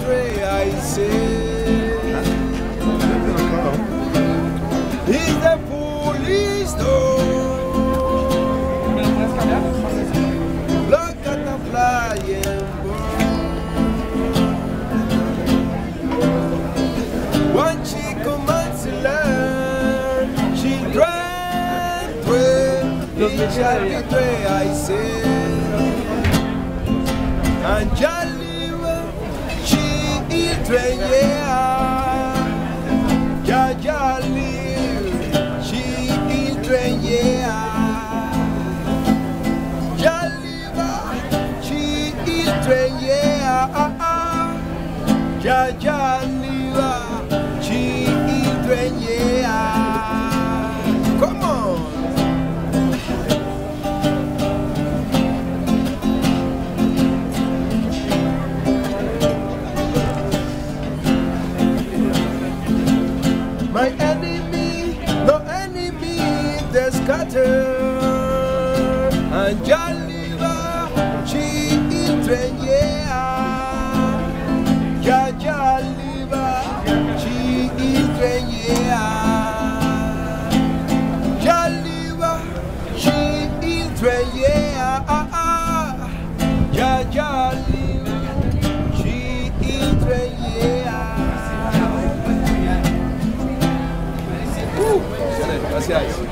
iltre, I say. Is the police door? Look at the flying bird. When she commands to learn, she drank iltre, I say. And Jaliwa, she iltre, yeah. Jaliwa, she iltre, yeah. Jaliwa, she iltre, yeah. Jaliwa, she iltre, yeah. Come on. My enemy, no enemy, they scatter. And Jaliwa, she iltre, yeah. Jaliwa, she iltre, yeah. Jaliwa, she iltre, yeah. Jaliwa, she iltre, yeah. Gracias.